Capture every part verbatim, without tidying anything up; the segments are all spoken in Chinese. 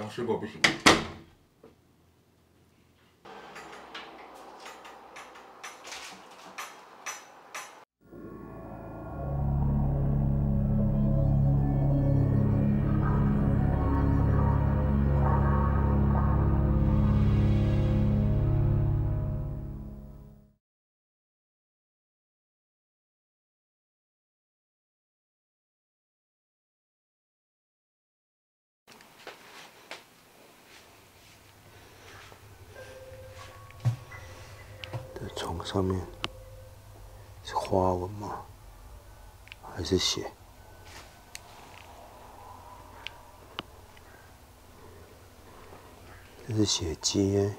刚试过不行。 床上面是花纹吗？还是血？这是血迹耶。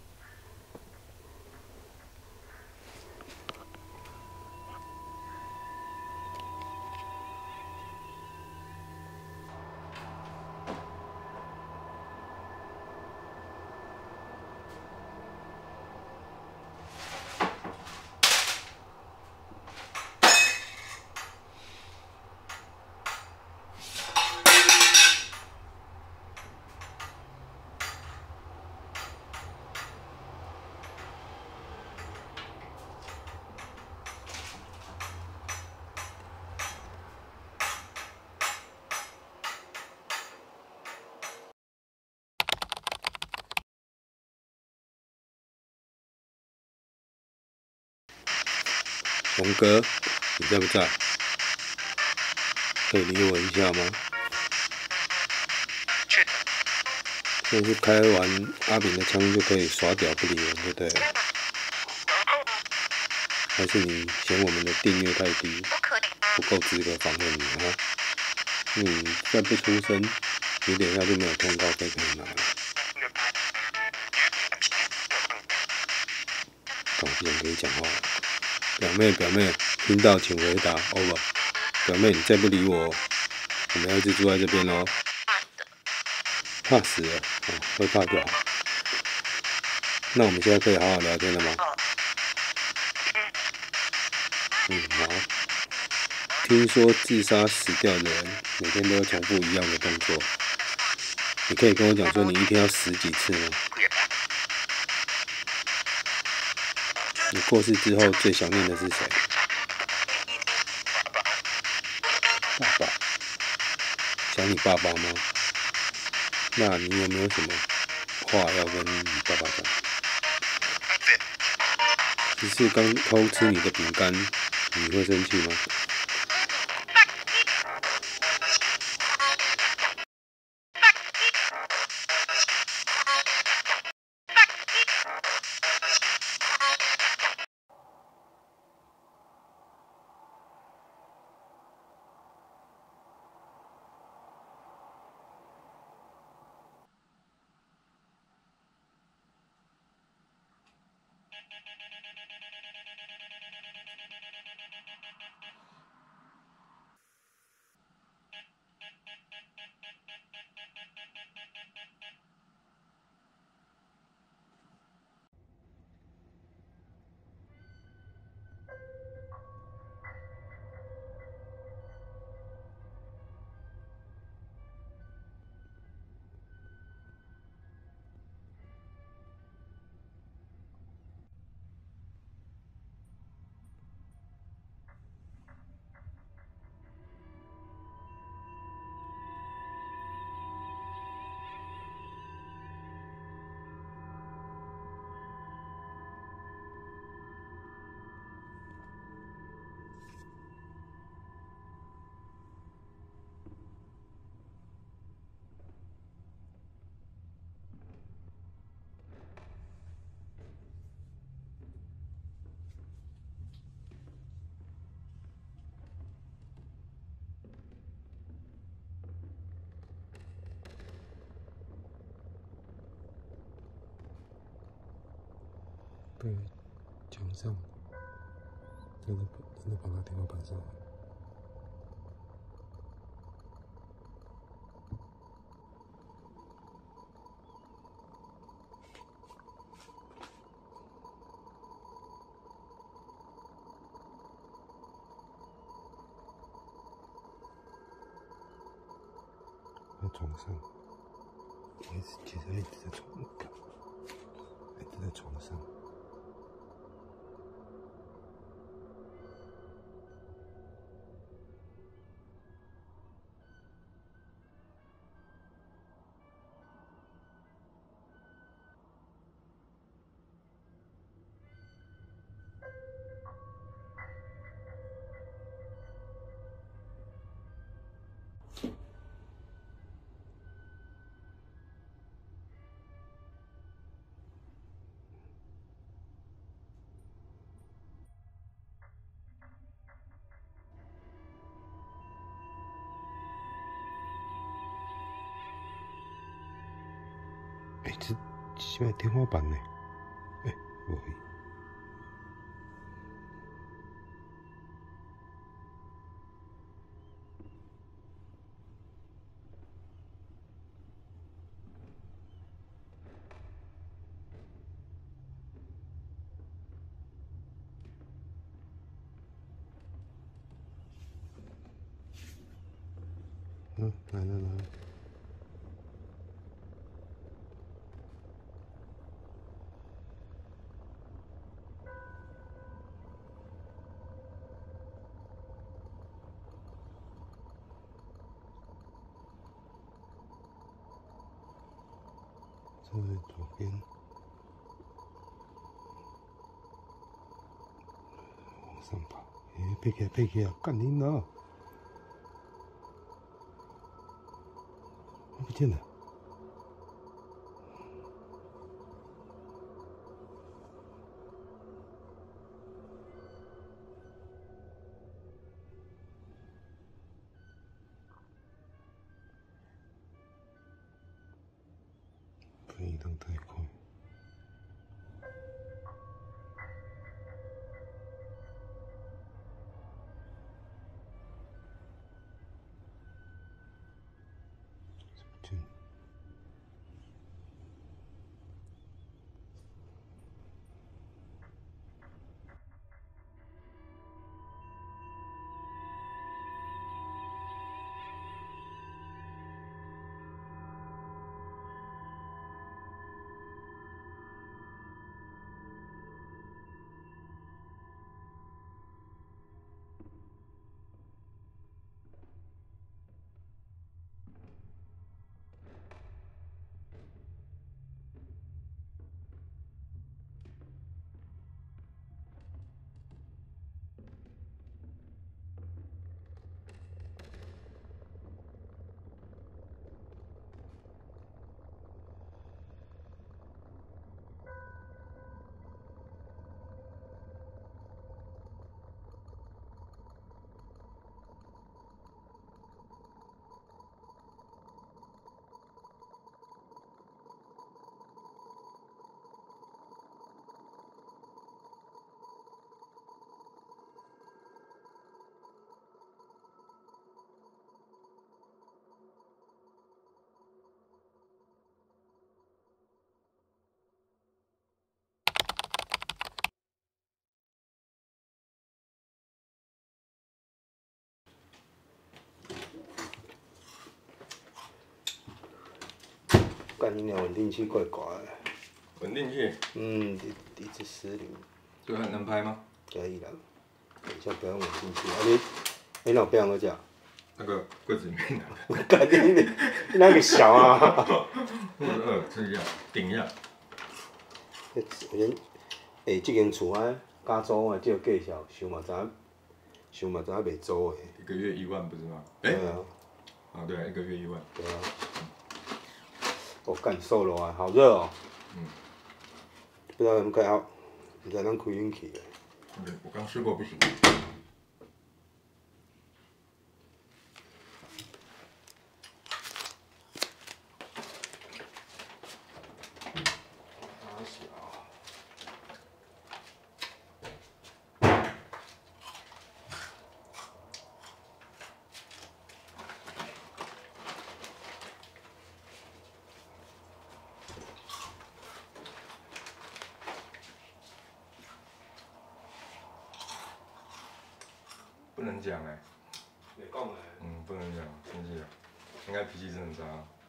龙哥，你在不在？可以理我一下吗？现在是开完阿炳的枪就可以耍屌不理人，对不对？还是你嫌我们的订阅太低，不够资格访问你啊？你再不出声，你等一下就没有通告费可以拿了。我不想跟你讲话。表妹，表妹，听到请回答 ，over。表妹，你再不理我，我们要一直住在这边咯。怕死了，哦，会怕就好。那我们现在可以好好聊天了吗？嗯，好。听说自杀死掉的人每天都要重复一样的动作，你可以跟我讲说你一天要死几次吗？你过世之后最想念的是谁？爸爸。想你爸爸吗？那你有没有什么话要跟你爸爸讲？只是刚偷吃你的饼干，你会生气吗？被墙上真的真的跑到天花板上了。在床上，哎， 其实一直在床上，一直在床上。哎、欸，这这是天花板呢？哎、欸，不会。嗯，来来来。在左边，往上爬。哎、欸，飞起来，飞起来，干你呢！它不见了。可以移动太快。这不见。干你娘！稳定器怪怪的。 稳定器？ 嗯，一一直失灵。 这个能拍吗？ 可以啦。等一下不要用稳定器。啊你，你哪有别样个食？ 那个柜子里面的。 干你你那个小啊！ 负二，这一下顶一下。 我先，诶，这间厝啊，加租啊，这个介绍，想嘛知影，想嘛知影袂租的。 一个月一万不是吗？ 对啊。 啊，对啊，一个月一万。 对啊。我干瘦了啊，好热哦。嗯。不知道有没有开好，现在咱开冷气的。 对，我刚试过不行。不能讲哎、欸。 没讲哎。 嗯，不能讲，生气了。应该脾气真的很差。